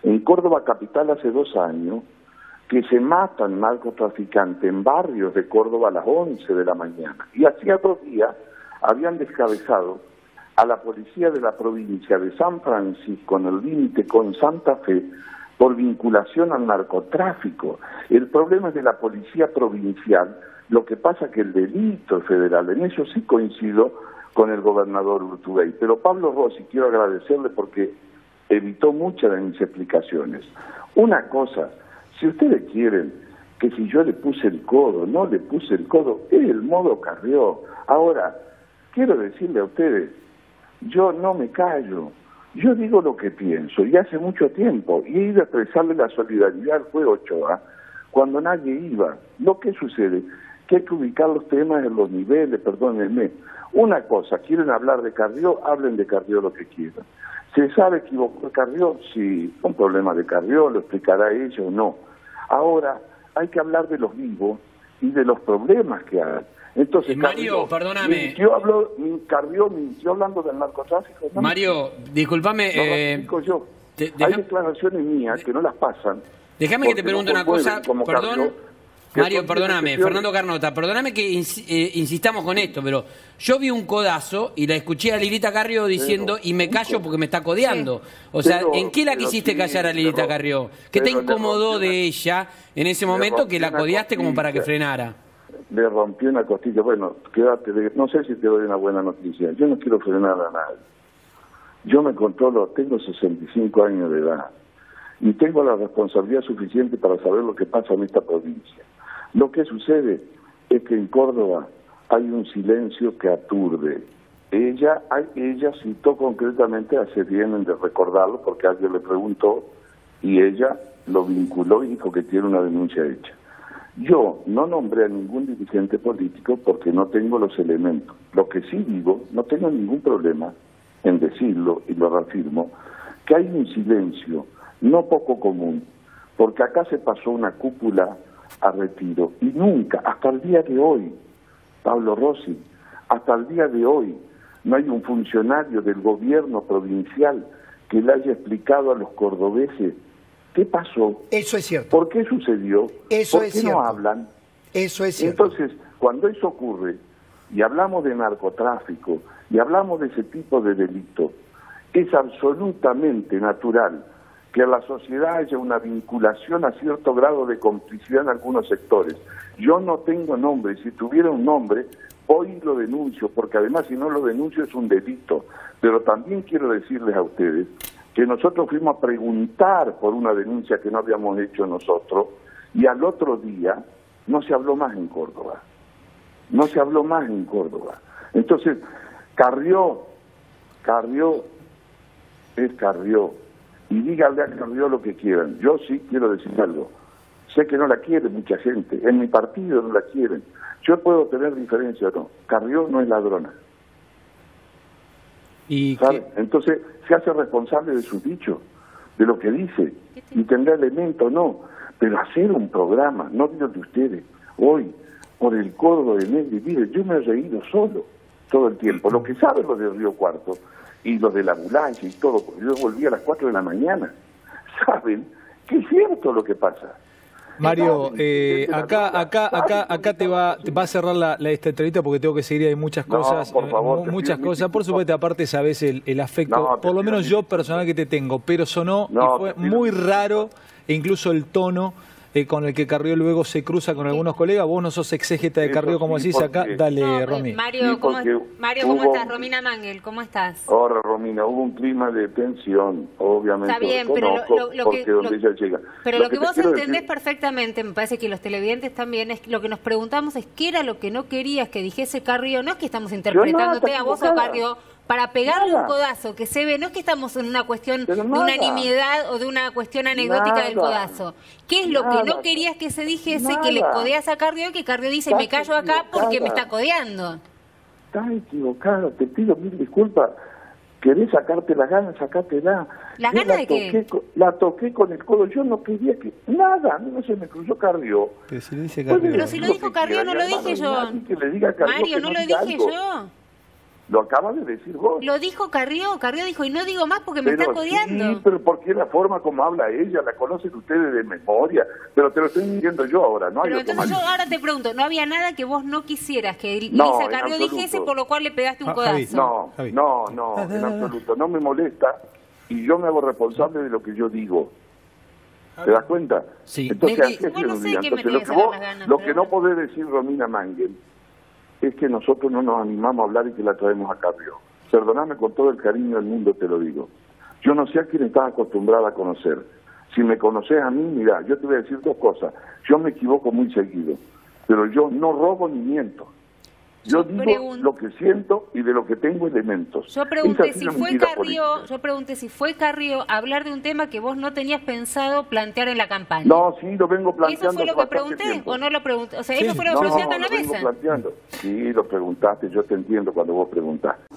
en Córdoba capital hace 2 años que se matan narcotraficantes en barrios de Córdoba a las 11 de la mañana. Y hacía 2 días habían descabezado a la policía de la provincia de San Francisco en el límite con Santa Fe por vinculación al narcotráfico. El problema es de la policía provincial, lo que pasa que el delito es federal. En eso sí coincido con el gobernador Urtubey. Pero Pablo Rossi, quiero agradecerle porque evitó muchas de mis explicaciones. Una cosa, si ustedes quieren que si yo le puse el codo, no le puse el codo, es el modo Carrió. Ahora, quiero decirle a ustedes, yo no me callo, yo digo lo que pienso, y hace mucho tiempo, y he ido a expresarle la solidaridad al juez Ochoa, cuando nadie iba. Lo que sucede, que hay que ubicar los temas en los niveles, perdónenme. Una cosa, quieren hablar de Carrió, hablen de Carrió lo que quieran. ¿Se sabe equivocó Carrió? Sí, un problema de Carrió, lo explicará ella o no. Ahora, hay que hablar de los vivos y de los problemas que hay. Entonces, Mario, perdóname. Carrió mintió hablando del narcotráfico. ¿No? Mario, discúlpame. No, yo. Hay declaraciones mías que no las pasan. Déjame que te pregunte una cosa. Perdón. Carrió, Mario, perdóname, Fernando Carnota, perdóname que insistamos con esto, pero yo vi un codazo y la escuché a Lilita Carrió diciendo y me callo porque me está codeando. O sea, ¿en qué la quisiste callar a Lilita Carrió? ¿Qué te incomodó de ella en ese momento que la codeaste como para que frenara? Le rompió una costilla. Bueno, quédate, no sé si te doy una buena noticia. Yo no quiero frenar a nadie. Yo me controlo, tengo 65 años de edad y tengo la responsabilidad suficiente para saber lo que pasa en esta provincia. Lo que sucede es que en Córdoba hay un silencio que aturde. Ella citó concretamente, hace bien de recordarlo, porque alguien le preguntó, y ella lo vinculó y dijo que tiene una denuncia hecha. Yo no nombré a ningún dirigente político porque no tengo los elementos. Lo que sí digo, no tengo ningún problema en decirlo, y lo reafirmo, que hay un silencio no poco común, porque acá se pasó una cúpula a retiro y nunca, hasta el día de hoy, Pablo Rossi, hasta el día de hoy no hay un funcionario del gobierno provincial que le haya explicado a los cordobeses qué pasó. Eso es cierto. ¿Por qué sucedió? Eso ¿Por qué no hablan? Eso es cierto. Entonces, cuando eso ocurre y hablamos de narcotráfico y hablamos de ese tipo de delitos, es absolutamente natural que en la sociedad haya una vinculación a cierto grado de complicidad en algunos sectores. Yo no tengo nombre, si tuviera un nombre, hoy lo denuncio, porque además si no lo denuncio es un delito. Pero también quiero decirles a ustedes que nosotros fuimos a preguntar por una denuncia que no habíamos hecho nosotros, y al otro día no se habló más en Córdoba. No se habló más en Córdoba. Entonces, Carrió es Carrió. Y díganle a Carrió lo que quieran. Yo sí quiero decir algo. Sé que no la quiere mucha gente. En mi partido no la quieren. Yo puedo tener diferencia o no. Carrió no es ladrona. ¿Y entonces se hace responsable de sus dichos, de lo que dice, y tendrá elemento o no. Pero hacer un programa, no digo de ustedes, hoy, por el codo de Negri, mire, yo me he reído solo todo el tiempo. Lo que saben los de Río Cuarto y los de la ambulancia y todo, porque yo volví a las 4 de la mañana, saben que es cierto lo que pasa. Mario, acá te va a cerrar esta entrevista porque tengo que seguir, hay muchas cosas, por favor, muchas cosas. Por supuesto, aparte sabes el afecto, por lo menos yo personal que te tengo, pero sonó y fue muy raro, e incluso el tono con el que Carrió luego se cruza con algunos colegas. Vos no sos exégeta de Carrió, como decís acá. Dale, Romy. Mario, ¿cómo estás? Romina Mangel, ¿cómo estás? Ahora, Romina, hubo un clima de tensión, obviamente. Está bien, pero lo que vos entendés perfectamente, me parece que los televidentes también, es lo que nos preguntamos es qué era lo que no querías que dijese Carrió. No es que estamos interpretándote a vos o Carrió para pegarle un codazo, que se ve, no es que estamos en una cuestión de unanimidad o de una cuestión anecdótica del codazo. ¿Qué es lo que no querías que se dijese, que le codeas a Carrió, que Carrió dice, me callo acá porque me está codeando? Estás equivocado, te pido mil disculpas. ¿Querés sacarte las ganas? Sacátela. ¿Las ganas de qué? La toqué con el codo, yo no quería que... Nada, no se me cruzó Carrió. Pero si lo dice Carrió. Pero si lo dijo Carrió, no lo dije yo. Que le diga Carrió, Mario, no lo dije yo. Lo acabas de decir vos. Lo dijo Carrió dijo, y no digo más porque me está codeando. Sí, pero porque la forma como habla ella, la conocen ustedes de memoria, pero te lo estoy diciendo yo ahora, ¿no? Pero entonces yo ahora te pregunto, ¿no había nada que vos no quisieras que Lisa Carrió dijese por lo cual le pegaste un codazo? No, en absoluto, no me molesta y yo me hago responsable de lo que yo digo. ¿Te das cuenta? Sí. Entonces, lo que no podés decir, Romina Mangel, es que nosotros no nos animamos a hablar y que la traemos a Carrió. Perdóname, con todo el cariño del mundo te lo digo. Yo no sé a quién estás acostumbrada a conocer. Si me conoces a mí, mira, yo te voy a decir dos cosas. Yo me equivoco muy seguido, pero yo no robo ni miento. Yo digo lo que siento y de lo que tengo elementos. Yo pregunté si fue Carrió hablar de un tema que vos no tenías pensado plantear en la campaña. No, sí, lo vengo planteando. ¿Eso fue lo que pregunté tiempo. o no lo pregunté? O sea, ¿eso fue lo que planteaste en la mesa? Sí, lo preguntaste, yo te entiendo cuando vos preguntaste.